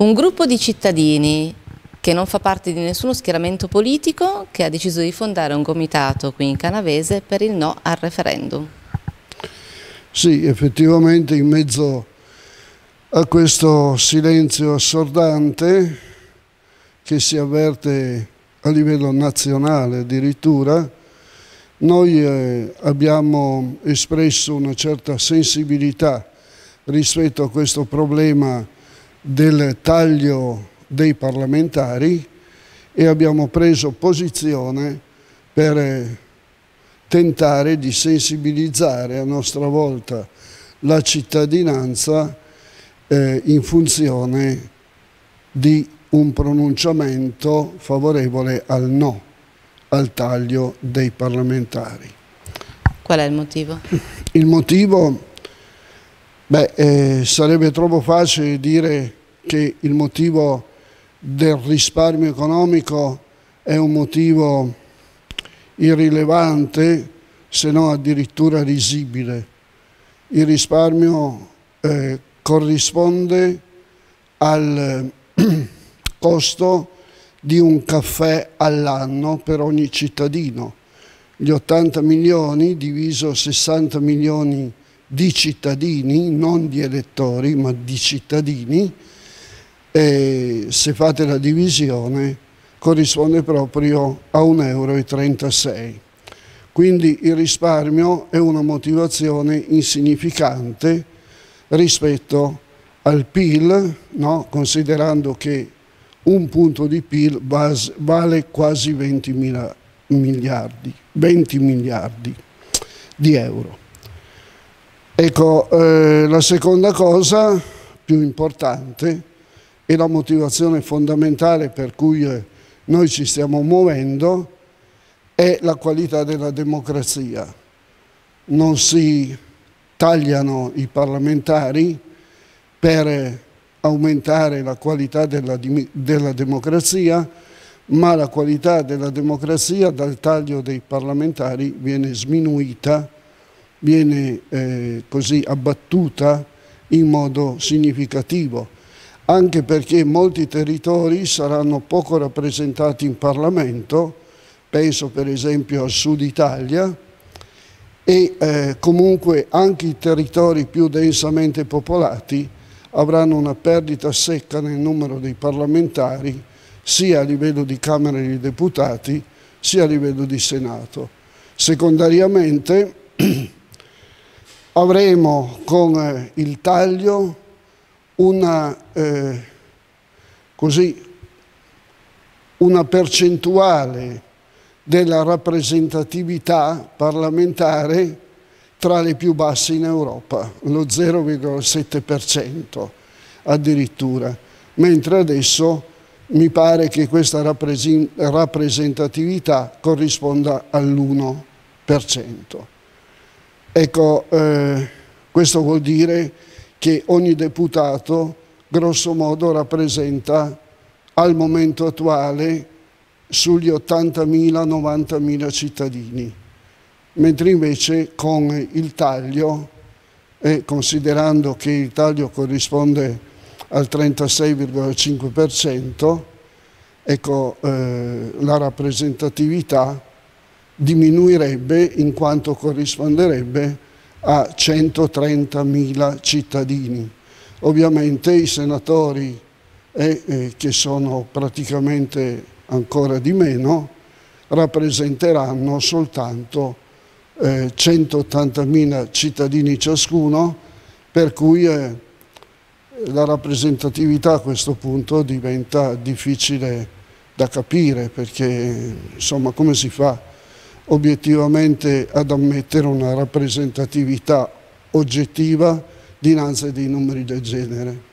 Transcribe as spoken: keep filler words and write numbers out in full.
Un gruppo di cittadini che non fa parte di nessuno schieramento politico che ha deciso di fondare un comitato qui in Canavese per il no al referendum. Sì, effettivamente in mezzo a questo silenzio assordante che si avverte a livello nazionale addirittura, noi eh, abbiamo espresso una certa sensibilità rispetto a questo problema del taglio dei parlamentari e abbiamo preso posizione per eh, tentare di sensibilizzare a nostra volta la cittadinanza eh, in funzione di un pronunciamento favorevole al no, al taglio dei parlamentari. Qual è il motivo? Il motivo, beh, eh, sarebbe troppo facile dire che il motivo del risparmio economico è un motivo irrilevante, se no addirittura risibile. Il risparmio eh, corrisponde al costo di un caffè all'anno per ogni cittadino. Gli ottanta milioni diviso sessanta milioni di cittadini, non di elettori, ma di cittadini, e se fate la divisione corrisponde proprio a un euro e trentasei. Quindi il risparmio è una motivazione insignificante rispetto al P I L, no? Considerando che un punto di P I L vale quasi venti miliardi, venti miliardi di euro. Ecco, eh, la seconda cosa più importante e la motivazione fondamentale per cui eh, noi ci stiamo muovendo è la qualità della democrazia. Non si tagliano i parlamentari per aumentare la qualità della, della democrazia, ma la qualità della democrazia dal taglio dei parlamentari viene sminuita, viene eh, così abbattuta in modo significativo, anche perché molti territori saranno poco rappresentati in Parlamento, penso per esempio al Sud Italia, e eh, comunque anche i territori più densamente popolati avranno una perdita secca nel numero dei parlamentari, sia a livello di Camera dei Deputati, sia a livello di Senato. Secondariamente avremo con eh, il taglio una, eh, così, una percentuale della rappresentatività parlamentare tra le più basse in Europa, lo zero virgola sette per cento addirittura, mentre adesso mi pare che questa rappresentatività corrisponda all'uno per cento. Ecco, eh, questo vuol dire che ogni deputato grosso modo rappresenta al momento attuale sugli ottantamila novantamila cittadini, mentre invece con il taglio, e considerando che il taglio corrisponde al trentasei virgola cinque per cento, ecco, eh, la rappresentatività diminuirebbe in quanto corrisponderebbe a centotrentamila cittadini. Ovviamente i senatori, eh, eh, che sono praticamente ancora di meno, rappresenteranno soltanto eh, centottantamila cittadini ciascuno, per cui eh, la rappresentatività a questo punto diventa difficile da capire, perché insomma come si fa obiettivamente ad ammettere una rappresentatività oggettiva dinanzi a dei numeri del genere?